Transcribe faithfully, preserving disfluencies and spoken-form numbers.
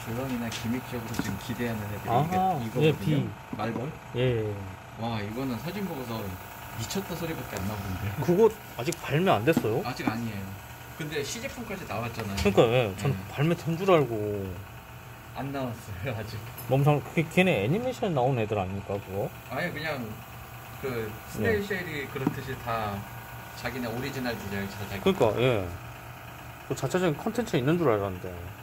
조연이나 기믹적으로 지금 기대하는 애들이 아하, 이게 예, 이거거든요. 비. 말벌. 예. 와 이거는 사진 보고서 미쳤다 소리밖에 안 나오는데. 그거 아직 발매 안 됐어요? 아직 아니에요. 근데 시제품까지 나왔잖아요. 그러니까 예, 전 네. 발매된 줄 알고. 안 나왔어요 아직. 몸상 그게 걔네 애니메이션 나온 애들 아닙니까 그거? 아예 그냥 그 스테이쉘이 그렇듯이 다 자기네 오리지널 디자인 자작이. 그러니까 예. 그 자체적인 컨텐츠 있는 줄 알았는데.